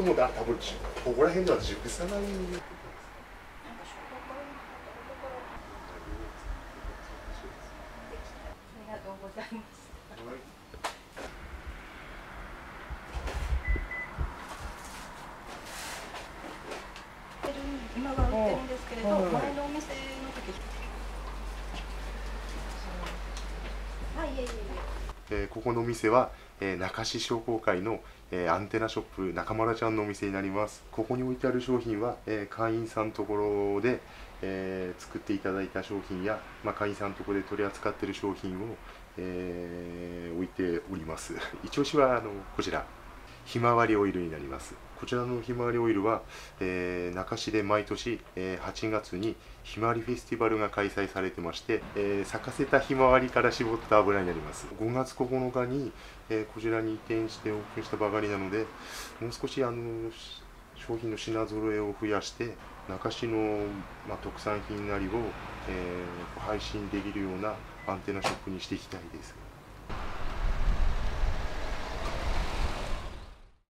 と思うんで、多分ここら辺では熟さない。 ありがとうございます。今は売ってるんですけれど、前のお店の時。はい、いえいえいえ。 ここのお店は、中市商工会の、アンテナショップ中村ちゃんのお店になります。ここに置いてある商品は、会員さんのところで、作っていただいた商品や、会員さんのところで取り扱っている商品を、置いております。一押しはこちらひまわりオイルになります。こちらのひまわりオイルは、中市で毎年、8月にひまわりフェスティバルが開催されてまして、咲かせたひまわりから絞った油になります。5月9日に、こちらに移転してオープンしたばかりなので、もう少し商品の品揃えを増やして中市の、特産品なりを、配信できるようなアンテナショップにしていきたいです。